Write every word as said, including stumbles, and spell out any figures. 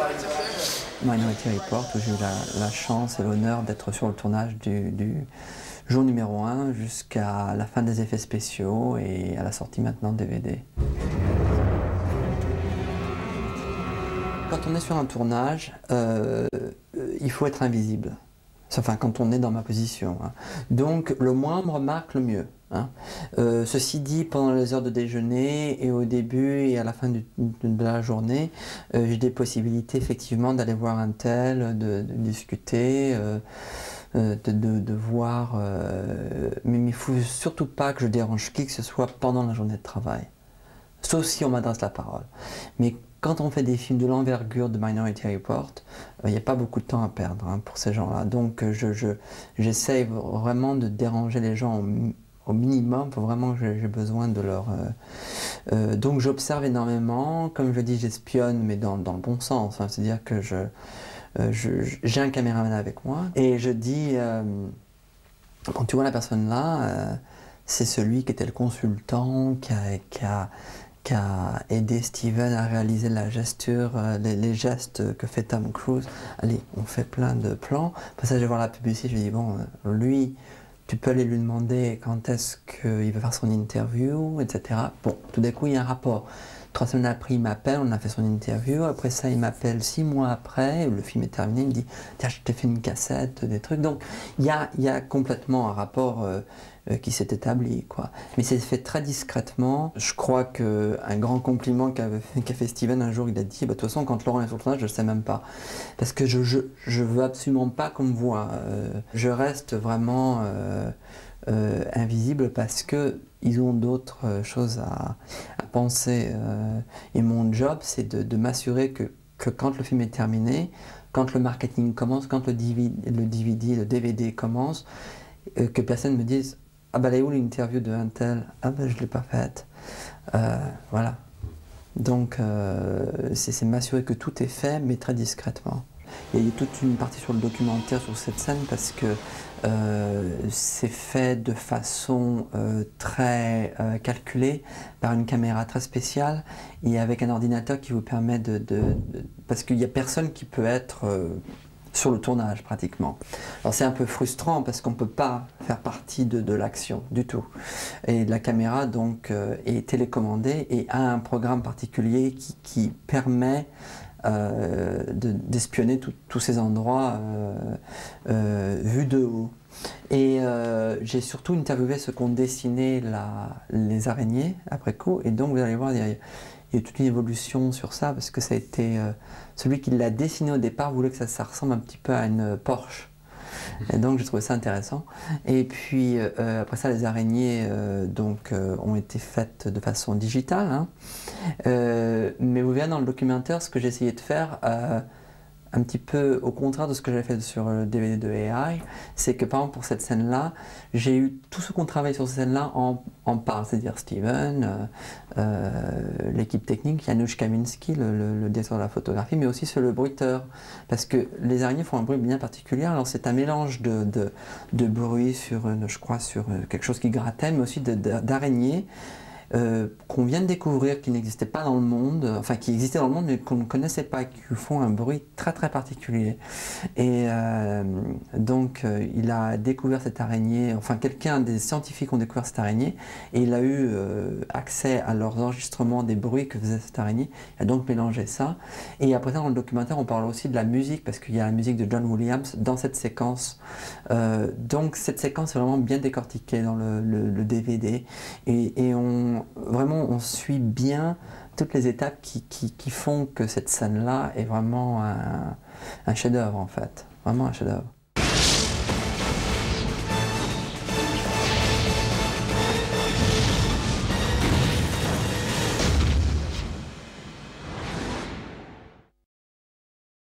Minority Report, où j'ai eu la, la chance et l'honneur d'être sur le tournage du, du jour numéro un jusqu'à la fin des effets spéciaux et à la sortie maintenant D V D. Quand on est sur un tournage, euh, il faut être invisible. Enfin, quand on est dans ma position. Hein. Donc, le moins on me remarque, le mieux. Hein. Euh, ceci dit, pendant les heures de déjeuner et au début et à la fin du, de la journée, euh, j'ai des possibilités effectivement d'aller voir un tel, de, de discuter, euh, de, de, de voir. Euh, mais il ne faut surtout pas que je dérange qui que ce soit pendant la journée de travail. Sauf si on m'adresse la parole. Mais quand on fait des films de l'envergure de Minority Report, il euh, n'y a pas beaucoup de temps à perdre hein, pour ces gens-là. Donc je, je, j'essaye vraiment de déranger les gens au, au minimum, pour vraiment que j'ai besoin de leur... Euh, euh, donc j'observe énormément, comme je dis, j'espionne, mais dans, dans le bon sens. Hein, c'est-à-dire que je, euh, je, j'ai un caméraman avec moi, et je dis, euh, quand tu vois la personne là, euh, c'est celui qui était le consultant, qui a... Qui a qui a aidé Steven à réaliser la gesture, euh, les, les gestes que fait Tom Cruise. Allez, on fait plein de plans. Après ça, je vais voir la publicité, je lui dis, bon, euh, lui, tu peux aller lui demander quand est-ce qu'il veut faire son interview, et cetera. Bon, tout d'un coup, il y a un rapport. Trois semaines après, il m'appelle, on a fait son interview. Après ça, il m'appelle six mois après, le film est terminé, il me dit, tiens, je t'ai fait une cassette, des trucs. Donc, il y a, il y a complètement un rapport euh, euh, qui s'est établi, quoi. Mais c'est fait très discrètement. Je crois qu'un grand compliment qu'a qu'a fait Steven un jour, il a dit, bah, de toute façon, quand Laurent est sur le tournage, je ne sais même pas. Parce que je, je, je veux absolument pas qu'on me voit. Euh, je reste vraiment euh, euh, invisible parce que ils ont d'autres euh, choses à, à penser. Euh, et mon job, c'est de, de m'assurer que, que quand le film est terminé, quand le marketing commence, quand le D V D, le, D V D, le D V D commence, euh, que personne me dise « Ah bah, elle est où l'interview de un tel ? Ah bah, je ne l'ai pas faite. Euh, » Voilà. Donc, euh, c'est m'assurer que tout est fait, mais très discrètement. Il y a toute une partie sur le documentaire sur cette scène parce que euh, c'est fait de façon euh, très euh, calculée par une caméra très spéciale et avec un ordinateur qui vous permet de... de, de parce qu'il n'y a personne qui peut être euh, sur le tournage pratiquement. Alors c'est un peu frustrant parce qu'on ne peut pas faire partie de, de l'action du tout. Et la caméra donc euh, est télécommandée et a un programme particulier qui, qui permet Euh, d'espionner de, tous ces endroits euh, euh, vus de haut. Et euh, j'ai surtout interviewé ceux qui ont dessiné la, les araignées après coup, et donc vous allez voir, il y a, il y a toute une évolution sur ça, parce que ça a été... Euh, celui qui l'a dessiné au départ voulait que ça, ça ressemble un petit peu à une Porsche. Et donc j'ai trouvé ça intéressant. Et puis euh, après ça, les araignées euh, donc, euh, ont été faites de façon digitale. Hein. Euh, mais vous verrez dans le documentaire ce que j'ai essayé de faire, euh, un petit peu au contraire de ce que j'avais fait sur le D V D de A I, c'est que par exemple pour cette scène-là, j'ai eu tous ceux qui ont travaillé sur cette scène-là en, en parle, c'est-à-dire Steven, euh, euh, l'équipe technique, Janusz Kaminski, le, le, le directeur de la photographie, mais aussi sur le bruiteur, parce que les araignées font un bruit bien particulier. Alors c'est un mélange de, de, de bruit sur, une, je crois, sur quelque chose qui grattait, mais aussi d'araignées. Euh, qu'on vient de découvrir, qui n'existait pas dans le monde, enfin qui existait dans le monde mais qu'on ne connaissait pas, qui font un bruit très très particulier. Et euh, donc euh, il a découvert cette araignée, enfin quelqu'un des scientifiques ont découvert cette araignée et il a eu euh, accès à leurs enregistrements des bruits que faisait cette araignée, il a donc mélangé ça. Et après ça dans le documentaire on parle aussi de la musique parce qu'il y a la musique de John Williams dans cette séquence. Euh, donc cette séquence est vraiment bien décortiquée dans le, le, le D V D et, et on vraiment on suit bien toutes les étapes qui, qui, qui font que cette scène-là est vraiment un, un chef-d'œuvre en fait, vraiment un chef-d'œuvre.